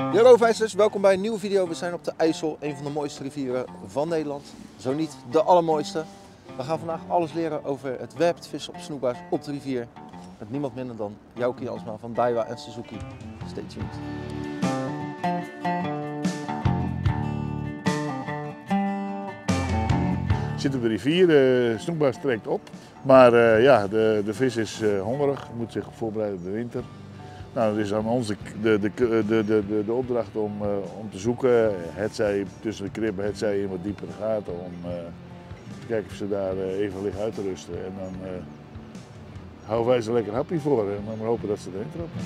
Hallo vijzers, welkom bij een nieuwe video. We zijn op de IJssel, een van de mooiste rivieren van Nederland. Zo niet de allermooiste. We gaan vandaag alles leren over het werpt vissen op snoekbaars op de rivier. Met niemand minder dan Jouke Jansma van Daiwa en Suzuki. Stay tuned. Je zit op de rivier, de snoekbaars trekt op. Maar ja, de vis is hongerig, moet zich voorbereiden op de winter. Nou, het is aan ons de opdracht om te zoeken, hetzij tussen de kribben, hetzij in wat diepere gaten, om te kijken of ze daar even liggen uit te rusten. En dan houden wij ze lekker happy voor en dan hopen dat ze erin trappen.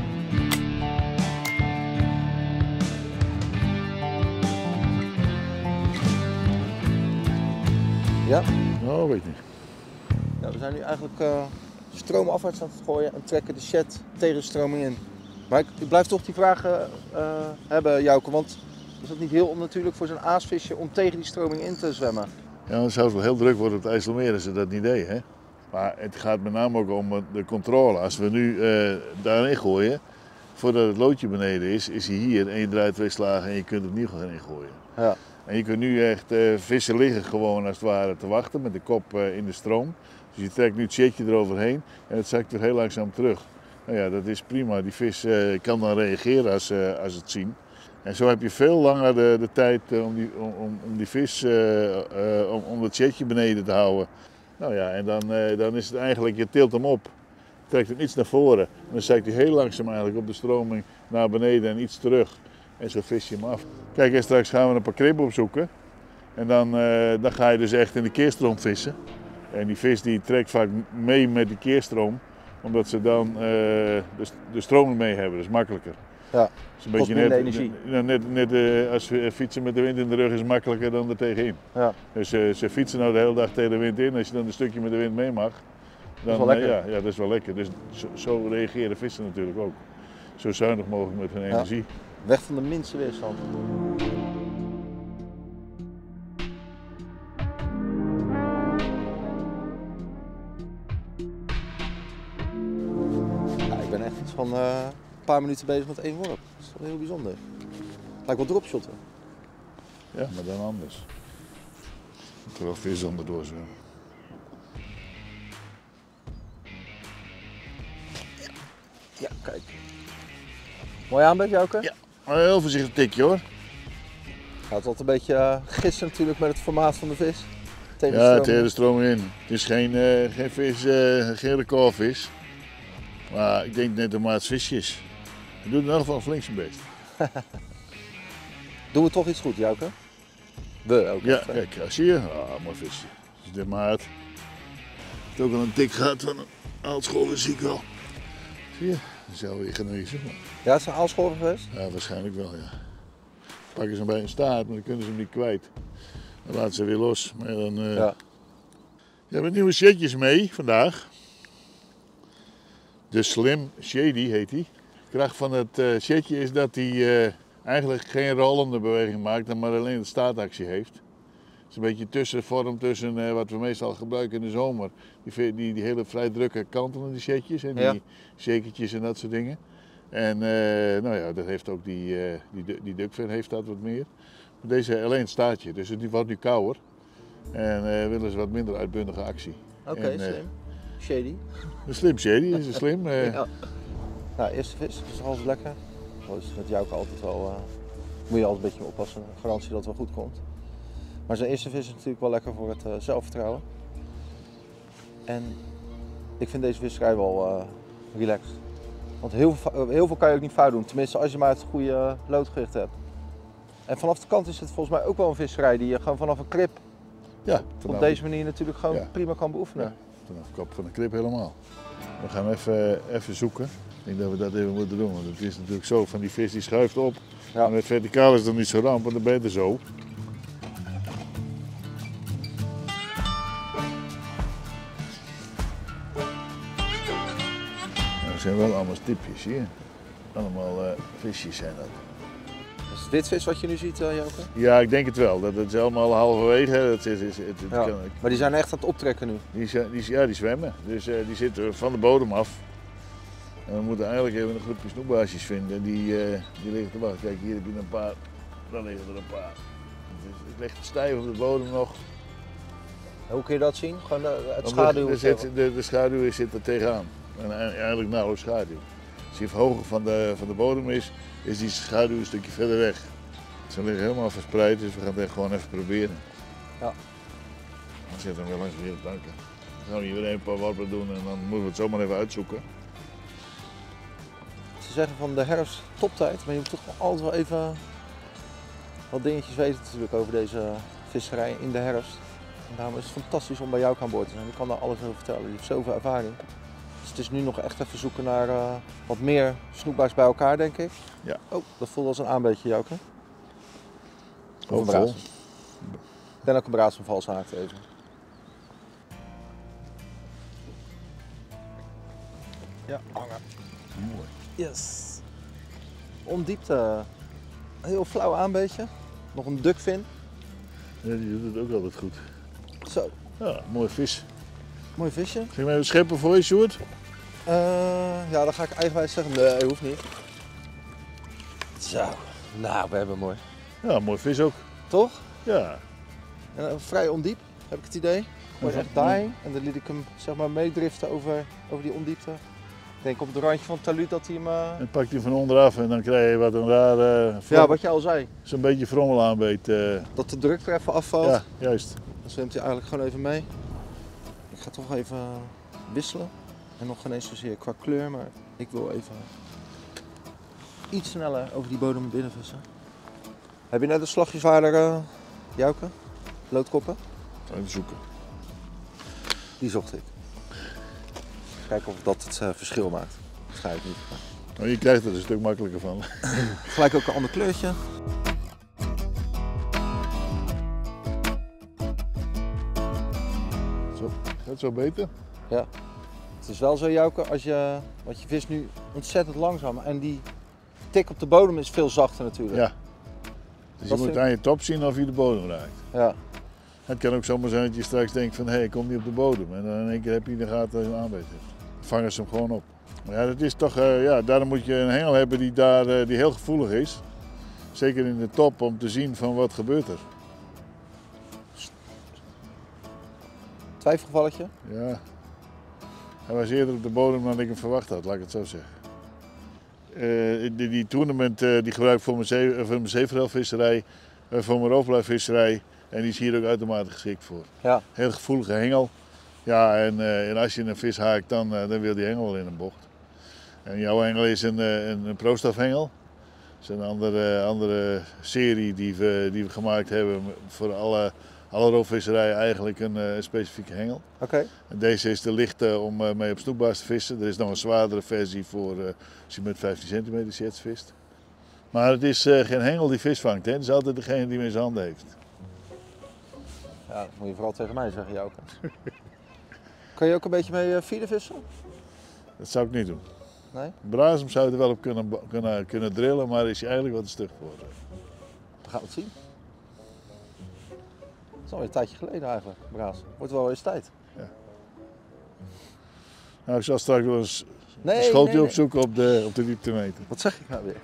Ja? Nou, weet niet. Nou, we zijn nu eigenlijk stroomafwaarts aan het gooien en trekken de shed tegen de stroming in. Maar ik blijf toch die vragen hebben, Jouke, want is het niet heel onnatuurlijk voor zo'n aasvisje om tegen die stroming in te zwemmen? Ja, dan zou het wel heel druk worden op het IJsselmeer als ze dat niet deden, hè? Maar het gaat met name ook om de controle. Als we nu daarin gooien, voordat het loodje beneden is hij hier en je draait 2 slagen en je kunt opnieuw gaan ingooien. Ja. En je kunt nu echt vissen liggen gewoon als het ware te wachten met de kop in de stroom. Dus je trekt nu het shedje eroverheen en het zakt weer heel langzaam terug. Nou ja, dat is prima. Die vis kan dan reageren als het zien. En zo heb je veel langer de tijd om die vis, om het shedje beneden te houden. Nou ja, en dan is het eigenlijk, je tilt hem op, trekt hem iets naar voren. En dan zakt hij heel langzaam eigenlijk op de stroming naar beneden en iets terug. En zo vis je hem af. Kijk, en straks gaan we een paar kribben opzoeken. En dan ga je dus echt in de keerstroom vissen. En die vis die trekt vaak mee met die keerstroom, omdat ze dan de stroom mee hebben, dat is makkelijker. Ja, is een beetje energie. Net als fietsen met de wind in de rug is makkelijker dan er tegenin. Ja. Dus ze fietsen nou de hele dag tegen de wind in. Als je dan een stukje met de wind mee mag, dan dat is wel ja, dat is wel lekker. Dus zo reageren vissen natuurlijk ook. Zo zuinig mogelijk met hun energie. Weg van de minste weerstand. Ja, ik ben echt iets van een paar minuten bezig met 1 worp. Dat is wel heel bijzonder. Lijkt wel dropshotten. Ja, maar dan anders. Moet er wel vis onderdoor zo. Ja, kijk. Mooi aanbed, Jouke? Ja, maar heel voorzichtig tikje hoor. Gaat altijd een beetje gissen natuurlijk met het formaat van de vis. Tegen Ja, de tegen de stroom in. Het is geen vis, geen recordvis. Maar ik denk net een maats visjes. Hij doet in ieder geval flink zijn best. Doen we toch iets goed, Jouke? We ook. Ja, kijk, zie je? Ah, mooi visje. Dus dit maat. Het ook al een tik gehad van een aalscholver, zie ik wel. Zie je? Dat zou weer gaan zoeken. Ja, het is een aalscholver geweest? Ja, waarschijnlijk wel, ja. Pakken ze hem bij een staart, maar dan kunnen ze hem niet kwijt. Dan laten ze weer los. Maar dan, Ja. Je hebt nieuwe shedjes mee vandaag. De Slim Shady heet hij. De kracht van het shedje is dat hij eigenlijk geen rollende beweging maakt, maar alleen de staartactie heeft. Het is een beetje tussenvorm tussen wat we meestal gebruiken in de zomer. Die hele vrij drukke kanten van die shedjes en die shakertjes en dat soort dingen. En nou ja, dat heeft ook die duckfin heeft dat wat meer. Maar deze alleen het staartje, dus het wordt nu kouder. En willen ze wat minder uitbundige actie. Oké, slim. Shady. Een Slim Shady is een slim. Ja. Nou, eerste vis, dus alles lekker. Dat is met Jouke altijd wel, moet je altijd een beetje oppassen, garantie dat het wel goed komt. Maar zijn eerste vis is natuurlijk wel lekker voor het zelfvertrouwen. En ik vind deze visserij wel relaxed. Want heel veel kan je ook niet fout doen, tenminste als je maar het goede loodgericht hebt. En vanaf de kant is het volgens mij ook wel een visserij die je gewoon vanaf een krib op deze manier natuurlijk gewoon prima kan beoefenen. Ja, vanaf de kop van de krib helemaal. We gaan even zoeken. Ik denk dat we dat even moeten doen, want het is natuurlijk zo van die vis die schuift op. Ja. En met verticaal is het dan niet zo ramp, want dan ben je er zo. Dat zijn wel allemaal stipjes hier. Allemaal visjes zijn dat. Is dit vis wat je nu ziet, Jouke? Ja, ik denk het wel. Dat is allemaal halverwege. Maar die zijn echt aan het optrekken nu? Die zwemmen. Dus die zitten van de bodem af. En we moeten eigenlijk even een groepje snoekbaasjes vinden die liggen te wachten. Kijk, hier heb je een paar, daar liggen er een paar. Het ligt stijf op de bodem nog. Hoe kun je dat zien? Gewoon het schaduw? De schaduw zit er tegenaan. En eigenlijk nauwelijks schaduw. Als hij hoger van de bodem is die schaduw een stukje verder weg. Ze liggen helemaal verspreid, dus we gaan het gewoon even proberen. Ja. Dan zitten we weer langs de planken. Dan gaan we hier weer een paar worpen doen en dan moeten we het zomaar even uitzoeken. Ze zeggen van de herfst toptijd, maar je moet toch altijd wel even wat dingetjes weten natuurlijk over deze visserij in de herfst. En daarom is het fantastisch om bij jou aan boord te zijn. Je kan daar alles over vertellen. Je hebt zoveel ervaring. Dus het is nu nog echt even zoeken naar wat meer snoekbaars bij elkaar, denk ik. Ja. Oh, dat voelt als een aanbeetje, Jouke. Of een Vol. braas. Ik ben ook een braas van valshaakt even. Ja, hangen. Mooi. Yes. Ondiepte. Een heel flauw aanbeetje. Nog een duckfin. Ja, die doet het ook altijd goed. Zo, Ja, mooi vis. mooi visje. Ga je hem even scheppen voor je, Sjoerd? Ja, dan ga ik eigenwijs zeggen, nee, hoeft niet. Zo, nou, we hebben mooi. Ja, mooi vis ook. Toch? Ja. Vrij ondiep, heb ik het idee. Gewoon echt daarheen. En dan liet ik hem zeg maar meedriften over die ondiepte. Ik denk op het randje van het talud dat hij hem... En pakt hij van onderaf en dan krijg je wat een raar... Ja, wat je al zei. Zo'n beetje frommel aanbeet. Dat de druk er even afvalt. Ja, juist. Dan zwemt hij eigenlijk gewoon even mee. Ik ga toch even wisselen. En nog geen eens zozeer qua kleur, maar ik wil even iets sneller over die bodem binnen vissen. Heb je net een slagjeswaarder, Jouke? Loodkoppen? Even zoeken. Die zocht ik. Kijken of dat het verschil maakt. Waarschijnlijk niet. Maar je krijgt er een stuk makkelijker van. Gelijk ook een ander kleurtje. Zo, gaat het zo beter? Ja. Het is wel zo, Jouke, want je vist nu ontzettend langzaam en die tik op de bodem is veel zachter natuurlijk. Ja. Dus je moet aan je top zien of je de bodem raakt. Ja. Het kan ook zomaar zijn dat je straks denkt van hé, ik kom niet op de bodem. En dan in één keer heb je in de gaten dat je een aanbeet hebt. Dan vangen ze hem gewoon op. Maar ja, dat is toch, daarom moet je een hengel hebben die heel gevoelig is. Zeker in de top om te zien van wat gebeurt er. Twijfelgevalletje? Ja. Hij was eerder op de bodem dan ik hem verwacht had, laat ik het zo zeggen. Die tournament die gebruik ik voor mijn zeeforelvisserij, voor mijn roofblijvisserij. En die is hier ook uitermate geschikt voor. Ja. Heel gevoelige hengel. Ja, en als je een vis haakt, dan wil die hengel wel in een bocht. En jouw hengel is een ProStaff-hengel. Dat is een andere serie die we gemaakt hebben voor alle roofvisserijen eigenlijk een specifieke hengel. Oké. En deze is te licht om mee op snoekbaars te vissen. Er is nog een zwaardere versie voor als je met 15 centimeter jets vist. Maar het is geen hengel die vis vangt, hè. Het is altijd degene die hem in zijn handen heeft. Ja, dat moet je vooral tegen mij zeggen, Jouke. Kan je ook een beetje mee feeden vissen? Dat zou ik niet doen. Nee? Brasem zou je er wel op kunnen drillen, maar is hij eigenlijk wat te stug voor. We gaan het zien. Het is alweer een tijdje geleden eigenlijk, Braas. Wordt wel eens tijd. Nou, ik zal straks wel eens een schootje opzoeken op de dieptemeter. Wat zeg ik nou weer?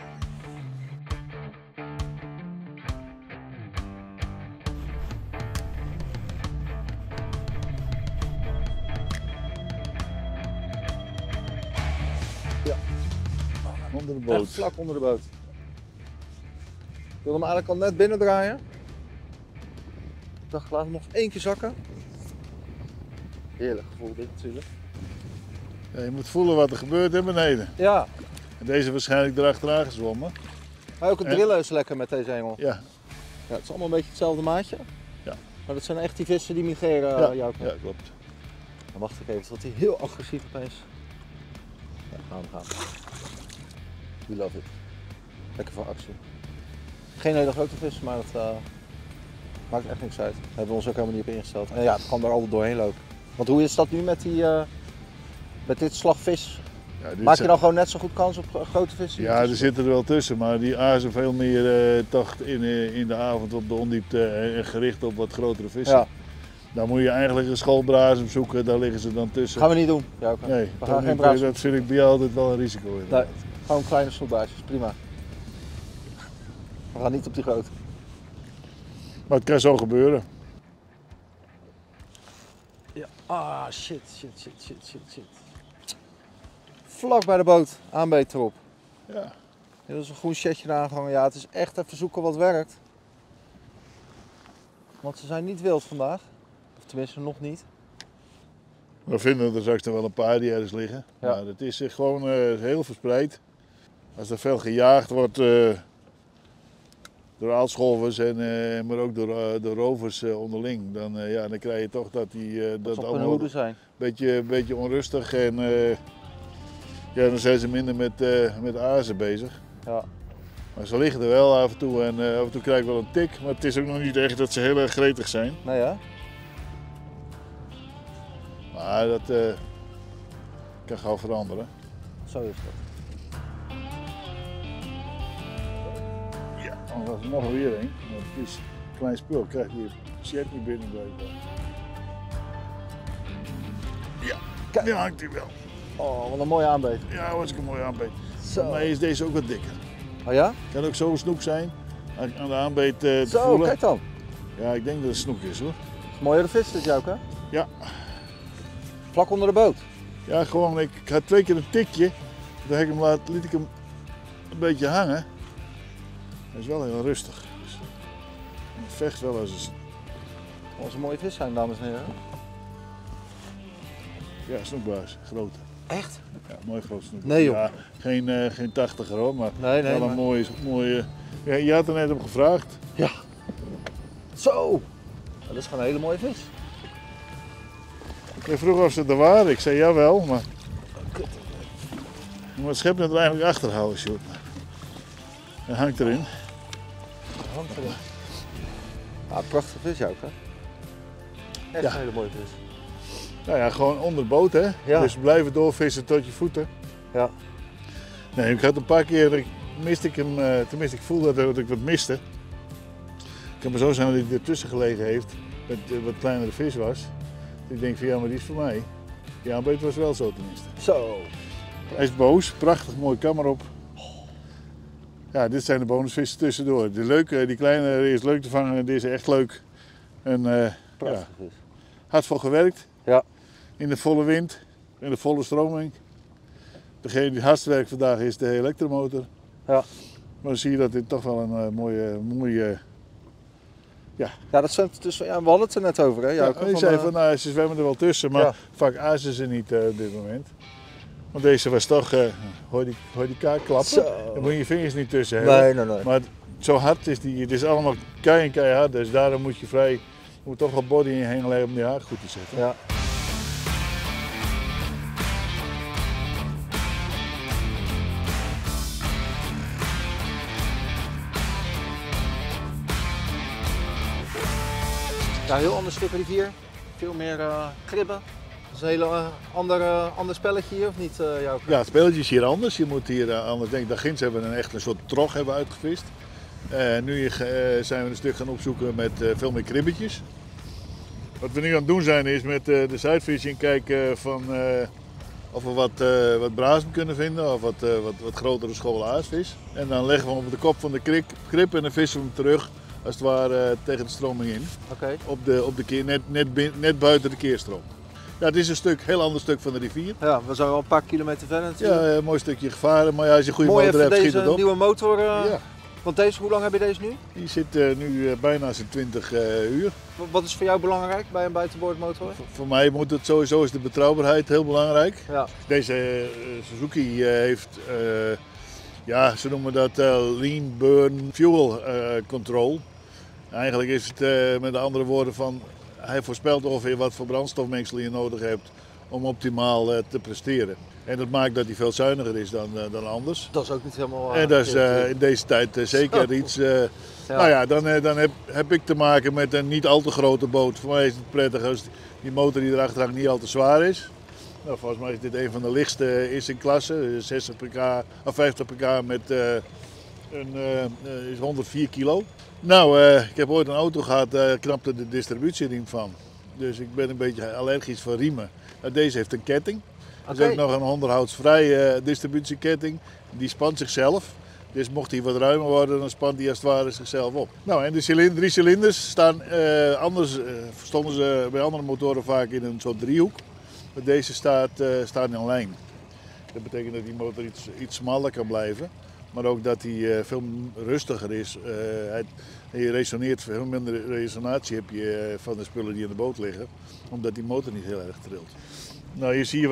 Ja, Onder de boot. echt vlak onder de boot. Ik wilde hem eigenlijk al net binnen draaien. Ik dacht, laat hem nog 1 keer zakken. Heerlijk gevoel dit natuurlijk. Ja, je moet voelen wat er gebeurt in beneden. Ja, En deze waarschijnlijk erachteraan gezwommen. maar ook het drillen is lekker met deze hengel. Ja, Ja, het is allemaal een beetje hetzelfde maatje. Ja. Maar dat zijn echt die vissen die migreren, Jouke. ja, klopt. Dan wacht ik even tot hij heel agressief opeens. Ja, gaan. We love it. Lekker voor actie. Geen hele grote vis, maar dat maakt echt niks uit. Daar hebben we ons ook helemaal niet op ingesteld. En ja, het kan er altijd doorheen lopen. Want hoe is dat nu met dit slag vis? Ja, Maak je dan gewoon net zo goed kans op grote vissen? Ja, er zitten er wel tussen, maar die azen veel meer toch in de avond op de ondiepte en gericht op wat grotere vissen. Ja. Dan moet je eigenlijk een schoolbrazen zoeken, daar liggen ze dan tussen. Gaan we niet doen, Jouke. Nee, we gaan geen brazen. dat vind ik bij jou altijd wel een risico. Nee, gewoon kleine snoepbaasjes, prima. We gaan niet op die grote. Maar het kan zo gebeuren. Ja. Ah, shit. Vlak bij de boot, aanbeet erop. Ja. Dit is een groen shirtje aangehangen. Ja, het is echt even zoeken wat werkt. Want ze zijn niet wild vandaag. Of tenminste nog niet. We vinden er straks nog wel een paar die ergens liggen. Ja. Maar het is gewoon heel verspreid. Als er veel gejaagd wordt door aalscholvers maar ook door rovers onderling, dan krijg je toch dat die Dat dat ze op hun hoede zijn. een beetje onrustig en dan zijn ze minder met azen bezig. Ja. Maar ze liggen er wel af en toe en af en toe krijg ik wel een tik, maar het is ook nog niet echt dat ze heel erg gretig zijn. Nee hè? Maar dat kan gauw veranderen. Zo is dat. Ja, dan was er nog weer een. Maar het is een klein spul, krijg je shit niet binnen blijkbaar. Ja, Kijk. die hangt hij wel. Oh, wat een mooie aanbeet. Ja, hartstikke mooi aanbeet. Zo. Voor mij is deze ook wat dikker. Oh ja? Kan ook zo een snoek zijn, aan de aanbeet te Zo, voelen. kijk dan. Ja, ik denk dat het een snoek is hoor. Mooie de vis dit, Jouke. Ja. Vlak onder de boot. Ja, gewoon, ik had 2 keer een tikje. Toen liet ik hem een beetje hangen. Hij is wel heel rustig. Dus hij vecht wel eens. Dat was een mooie vis zijn, dames en heren. Ja, snoekbaars, grote. Echt? Ja, mooi groot snoekbaars. Nee, joh. Ja, geen 80er hoor, maar Nee, wel een maar... mooie. Ja, je had er net op gevraagd. Ja. Zo. Dat is gewoon een hele mooie vis. Je vroeg of ze er waren, ik zei jawel, maar je moet het schep net er eigenlijk achter houden, Sjoerd. Hij hangt erin. Hangt erin. Ah, prachtige vis, Jouke. Echt Ja. een hele mooie vis. Nou ja, gewoon onder boot hè. Ja. Dus blijven doorvissen tot je voeten. Ja. Nee, ik had een paar keer, miste ik hem, tenminste ik voelde dat ik wat miste. Het kan maar zo zijn dat hij ertussen gelegen heeft, met wat kleinere vis was. Ik denk van ja, maar die is voor mij. Die aanbeet was wel zo tenminste. Zo. Hij is boos, prachtig, mooie kamer op. Ja, dit zijn de bonusvissen tussendoor. Die kleine is leuk te vangen en deze is echt leuk. En Prachtige vis. hard voor gewerkt. Ja. In de volle wind, in de volle stroming. Degene die het hardst werkt vandaag is de elektromotor. Ja. Maar dan zie je dat dit toch wel een mooie. Ja, dat zijn tussen. Ja, we hadden het er net over, hè, Jouke. Ja, je zei van nou, ze zwemmen er wel tussen, maar Ja. vaak azen ze niet op dit moment. Want deze was toch, hoor je die kaart klappen? Zo. Dan moet je je vingers niet tussen hebben. Nee. Maar zo hard is die, het is allemaal keihard, dus daarom moet je moet toch wel body in je heen leggen om die haak goed te zetten. Ja. Ja, heel ander stuk rivier. Veel meer kribben. Dat is een hele ander spelletje hier, of niet, Jouke? Ja, het spelletje is hier anders. Je moet hier anders denken. Daar ginds hebben we echt een soort trog hebben uitgevist. Nu zijn we een stuk gaan opzoeken met veel meer kribbetjes. Wat we nu aan het doen zijn is met de Zuidfishing kijken van of we wat brazen kunnen vinden of wat grotere scholen aasvis. En dan leggen we hem op de kop van de krib en dan vissen we hem terug als het ware tegen de stroming in. Oké. Op de keer, net buiten de keerstroom. Ja, het is een heel ander stuk van de rivier. Ja, we zijn wel een paar kilometer verder natuurlijk. Ja, een mooi stukje gevaren, maar ja, als je een goede Mooi motor even hebt, schiet deze het op. nieuwe motor. Ja, Want deze, hoe lang heb je deze nu? die zit nu bijna zijn 20 uur. Wat is voor jou belangrijk bij een buitenboordmotor? Voor mij moet het sowieso is de betrouwbaarheid heel belangrijk. Ja. Deze Suzuki heeft, ja, ze noemen dat lean burn fuel control. Eigenlijk is het met andere woorden van, hij voorspelt ongeveer wat voor brandstofmengsel je nodig hebt om optimaal te presteren. En dat maakt dat hij veel zuiniger is dan anders. Dat is ook niet helemaal... En dat is in deze tijd zeker iets. Ja. Nou ja, dan heb ik te maken met een niet al te grote boot. Voor mij is het prettig als die motor die erachter hangt niet al te zwaar is. Nou, volgens mij is dit een van de lichtste is in klasse. 60 pk of 50 pk met is 104 kilo. Nou, ik heb ooit een auto gehad, daar knapte de distributieriem van. Dus ik ben een beetje allergisch voor riemen. Deze heeft een ketting. Er is Oké. ook nog een onderhoudsvrije distributieketting. Die spant zichzelf. Dus mocht hij wat ruimer worden, dan spant hij als het ware zichzelf op. Nou, en de 3 cilinders staan, anders stonden ze bij andere motoren vaak in een soort driehoek. Maar deze staat in lijn. Dat betekent dat die motor iets smaller kan blijven. Maar ook dat hij veel rustiger is. Je resoneert, veel minder resonatie heb je van de spullen die in de boot liggen. Omdat die motor niet heel erg trilt. Nou, hier zie je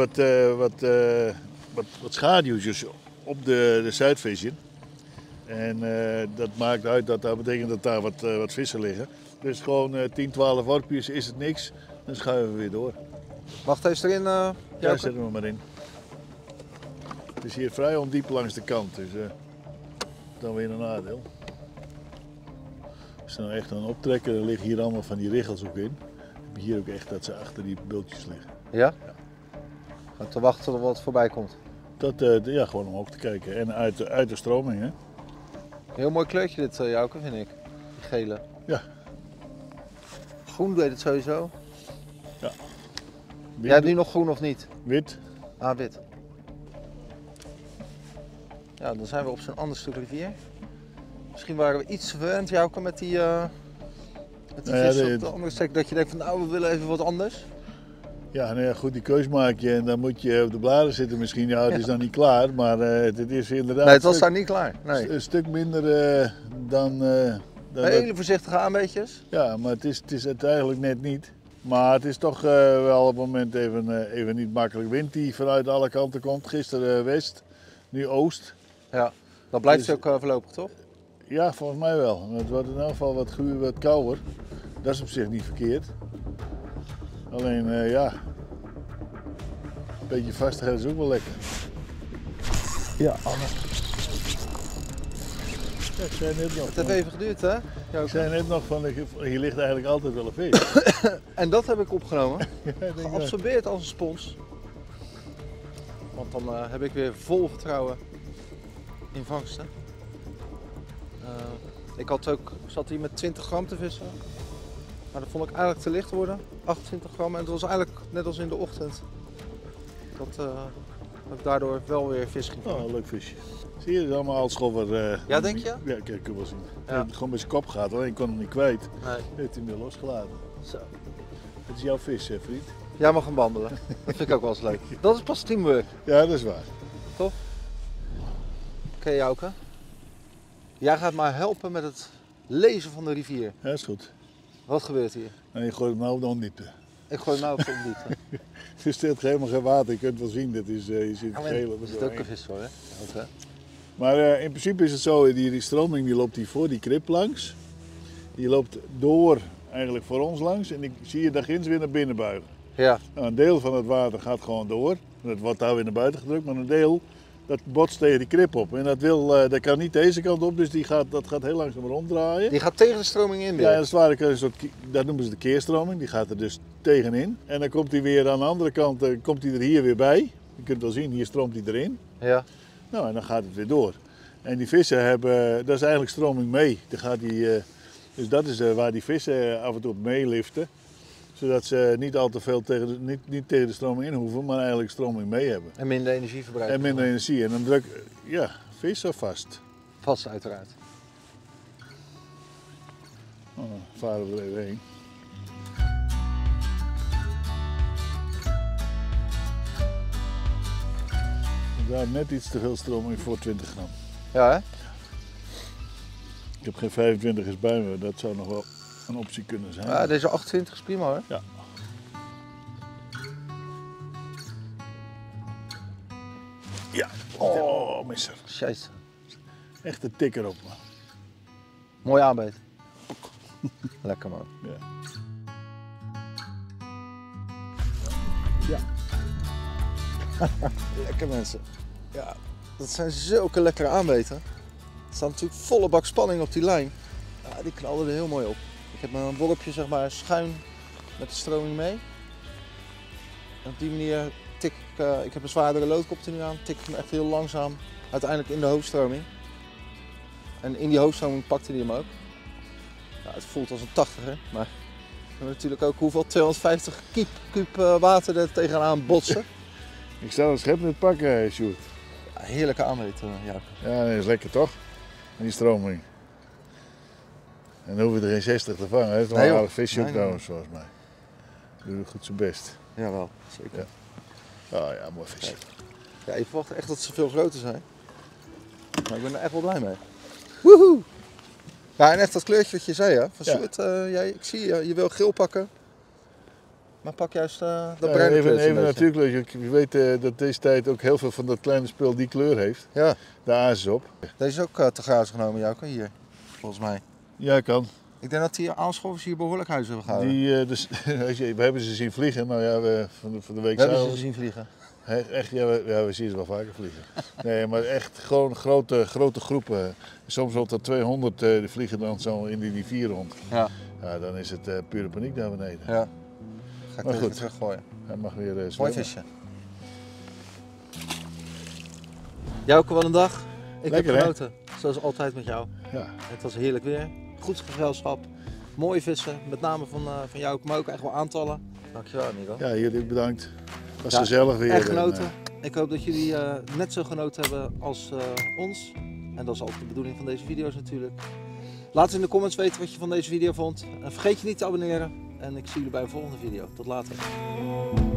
wat schaduwtjes op de Zuidvision. En dat maakt uit dat betekent dat daar wat vissen liggen. Dus gewoon 10, 12 worpjes is het niks. Dan schuiven we weer door. Mag deze erin? Ja, zetten we maar in. Het is hier vrij ondiep langs de kant, dus dan weer een nadeel. Als je nou echt aan optrekken, dan liggen hier allemaal van die riggels ook in. Dan heb je hier ook echt dat ze achter die bultjes liggen. Ja? Gaan te wachten tot er wat voorbij komt. Ja, gewoon omhoog te kijken en uit de stroming. Hè? Heel mooi kleurtje dit, Jouke, vind ik. Die gele. Ja. Groen deed het sowieso. Ja. Jij hebt nu nog groen of niet? Wit. Ah, wit. Ja, dan zijn we op zo'n ander stuk rivier. Misschien waren we iets verwend, Jouke, met die vis op de andere stek. Dat je denkt van nou, we willen even wat anders. Ja, nou ja, goed, die keus maak je en dan moet je op de bladeren zitten misschien. Ja, het is dan niet klaar, maar het is inderdaad Nee, het was daar niet klaar. Nee. een stuk minder dan Hele voorzichtige aanbeetjes. Ja, maar het is het eigenlijk net niet. Maar het is toch wel op het moment even niet makkelijk. Wind die vanuit alle kanten komt. Gisteren west, nu oost. Ja, dat blijft Dus- ook voorlopig, toch? Ja, volgens mij wel. Het wordt in elk geval wat guur, wat kouder. Dat is op zich niet verkeerd. Alleen ja, een beetje vastigheid is ook wel lekker. Ja, Anne. Ja, ik zei net nog. Het heeft even geduurd, hè? Ik Jouke? zei net nog van, hier ligt eigenlijk altijd wel een vis. En dat heb ik opgenomen. Ja, ik denk, Geabsorbeerd als een spons. Want dan heb ik weer vol vertrouwen in vangsten. Ik zat hier met 20 gram te vissen. Maar dat vond ik eigenlijk te licht worden. 28 gram en het was eigenlijk net als in de ochtend. Dat ik daardoor wel weer vis ging vangen. oh, leuk visje. Zie je, het is allemaal altschoffer. Ja, denk je? Ja, kijk, ik wel zien. Ja. Hij heeft gewoon met zijn kop gehad, alleen ik kon hem niet kwijt. Nee. Heeft hij hem weer losgelaten. Zo. Het is jouw vis, hè, vriend? Jij mag hem wandelen. Dat vind ik ook wel eens leuk. Dat is pas teamwork. Ja, dat is waar. Oké, Jouke. Jij gaat mij helpen met het lezen van de rivier. Ja, is goed. Wat gebeurt hier? En je gooit hem nou dan niet. Ik gooi hem nou op de diepte. Er staat helemaal geen water, je kunt het wel zien. Dat is, je ziet het gele. Er zit ook een vis voor, hè? Ook, hè? Maar in principe is het zo, die stroming die loopt hier voor die krip langs. Die loopt door eigenlijk voor ons langs en ik zie je daar ginds weer naar binnen buigen. Ja. Nou, een deel van het water gaat gewoon door. Dat wordt daar weer naar buiten gedrukt, maar een deel dat botst tegen die krip op. En dat kan niet deze kant op, dus dat gaat heel langzaam ronddraaien. Die gaat tegen de stroming in weer. Ja, dat is waar. Dat noemen ze de keerstroming. Die gaat er dus tegenin. En dan komt hij weer aan de andere kant, komt hij er hier weer bij. Je kunt wel zien, hier stroomt hij erin. Ja. Nou, en dan gaat het weer door. En die vissen hebben, dat is eigenlijk stroming mee. Dan gaat dus dat is waar die vissen af en toe op meeliften. Zodat ze niet al te veel niet tegen de stroming in hoeven, maar eigenlijk stroming mee hebben. En minder energieverbruik. En minder energie. En dan vissen vast. Vast uiteraard. Oh, dan varen we er even heen. Daar net iets te veel stroming voor 20 gram. Ja, hè? Ik heb geen 25 eens bij me, dat zou nog wel een optie kunnen zijn. Ja, deze 28 is prima, hoor. Ja. Ja. Oh, misser. Scheisse. Echt een tikker op me. Mooi aanbeet. Lekker, man. Ja. Ja. Lekker, mensen. Ja, dat zijn zulke lekkere aanbeten. Er staat natuurlijk volle bak spanning op die lijn. Ja, die knalden er heel mooi op. Ik heb een worpje, zeg maar, schuin met de stroming mee. En op die manier tik ik heb een zwaardere loodkop er nu aan, tik ik hem echt heel langzaam uiteindelijk in de hoofdstroming. En in die hoofdstroming pakte hij hem ook. Ja, het voelt als een 80er, maar En natuurlijk ook hoeveel 250 kuub water er tegenaan botsen. Ik sta een schep met pakken, Sjoerd. Ja, heerlijke aanmeten, ja. Ja, dat is lekker toch? Die stroming. En dan hoef je er geen 60 te vangen. Het is wel Nee, een joh. aardig visje ook Nee, trouwens, volgens mij. Doe het goed zijn best. Jawel, zeker. Ja. Oh ja, mooi visje. Ja, ik verwacht echt dat ze veel groter zijn. Maar ik ben er echt wel blij mee. Woehoe! Ja, en echt dat kleurtje wat je zei, hè? Van Ja. Sjoerd, ik zie je wil geel pakken. Maar pak juist dat Ja, bruine even kleurtje een beetje. natuurlijk, je weet dat deze tijd ook heel veel van dat kleine spul die kleur heeft. Ja, De aas op. deze is ook te grazen genomen, Jouke, hier. Volgens mij. Ja, kan. Ik denk dat die aanschoffers hier behoorlijk huis hebben gehouden. Dus, we hebben ze zien vliegen. Nou ja, van de week We hebben zagen ze zien vliegen. Echt, ja, we zien ze wel vaker vliegen. Nee, maar echt gewoon grote groepen. Soms wel tot 200 die vliegen dan zo in die rivier rond. Ja. Ja, dan is het pure paniek daar beneden. Ja. Ga ik Maar deze goed. weer teruggooien. Hij mag weer Mooi zwemmen. visje. Jouke, wat een dag. Ik Lekker, heb hè? genoten. Zoals altijd met jou. Ja. Het was heerlijk weer. Goed gezelschap. Mooie vissen. Met name van Jouke, maar ook echt wel aantallen. Dankjewel, Nico. Ja, jullie bedankt. Het was Ja, gezellig weer. Echt en, genoten. Ik hoop dat jullie net zo genoten hebben als ons. En dat is altijd de bedoeling van deze video's natuurlijk. Laat in de comments weten wat je van deze video vond. En vergeet je niet te abonneren. En ik zie jullie bij een volgende video. Tot later.